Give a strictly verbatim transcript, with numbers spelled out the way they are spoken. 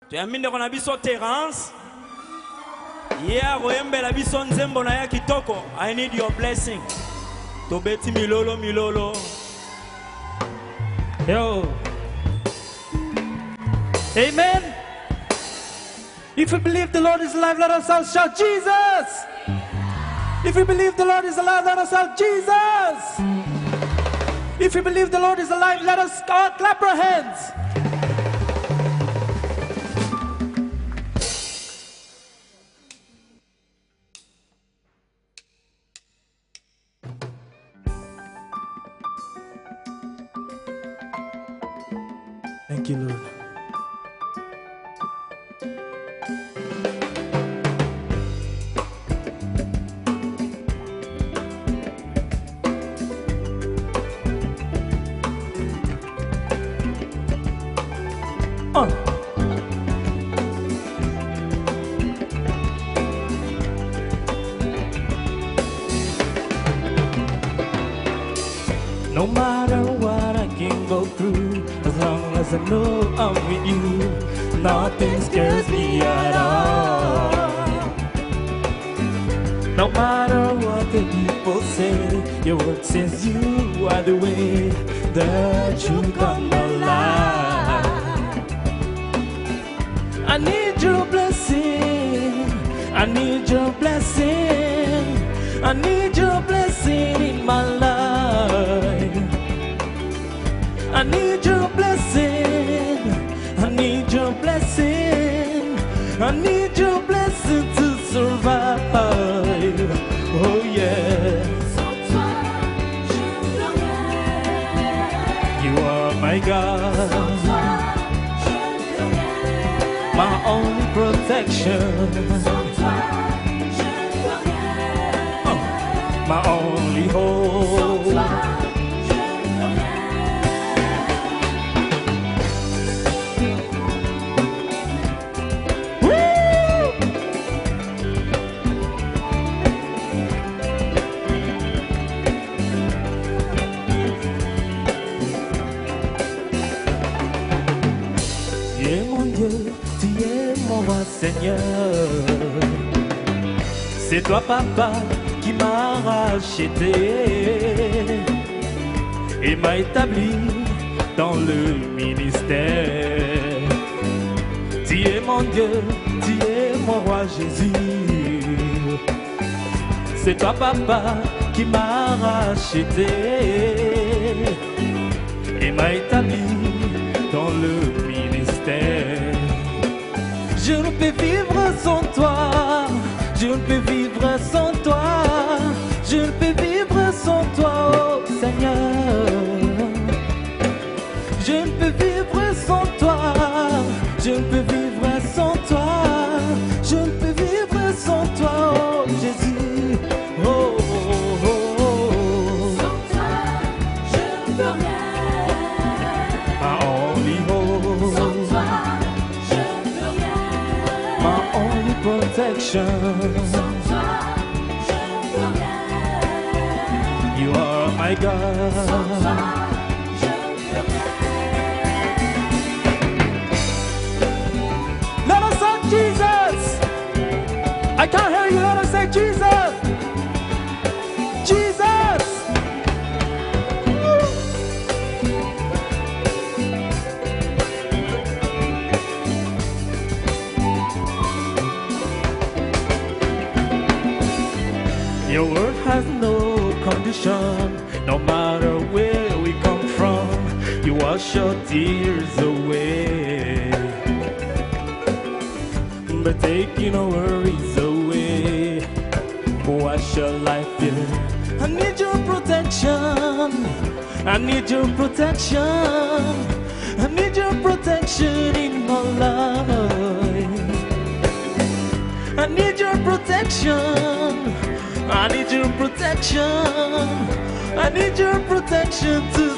Tuyaminde kona biso Terence. Yeah, royembe la biso nzembo na ya kitoko. I need your blessing. Tobeti milolo milolo. Yo. Amen. If we believe the Lord is alive, let us all shout Jesus. If we believe the Lord is alive, let us shout Jesus. If we believe the Lord is alive, let us all clap our hands. Thank you, Lord. Oh. No matter what I can go through, as long as I know I'm with you, nothing scares me at all. No matter what the people say, your word says you are the way, the truth, and the life. I need your blessing, I need your blessing, I need your blessing in my life. I need your blessing, I need your blessing, I need your blessing to survive. Oh yeah. You are my God, my only protection, oh, my only hope. Seigneur, c'est toi papa qui m'a racheté et m'a établi dans le ministère. Tu es mon Dieu, tu es mon roi Jésus. C'est toi papa qui m'a racheté et m'a établi dans le ministère. Je ne peux vivre sans toi, je ne peux vivre sans toi, je ne peux vivre sans toi, oh Seigneur. Je ne peux vivre sans toi, je ne peux vivre sans toi, je ne peux vivre sans toi, oh Jésus. Oh, oh, oh, oh. Sans toi, je ne peux rien. My only hope. Sans toi, protection. You are my God. Let us say Jesus. I can't hear you. Let us say Jesus. Jesus. Your word has no condition, no matter where we come from, you wash your tears away, but taking our worries away, wash your life here. I need your protection, I need your protection, I need your protection in my life. I need your protection, I need your protection, I need your protection to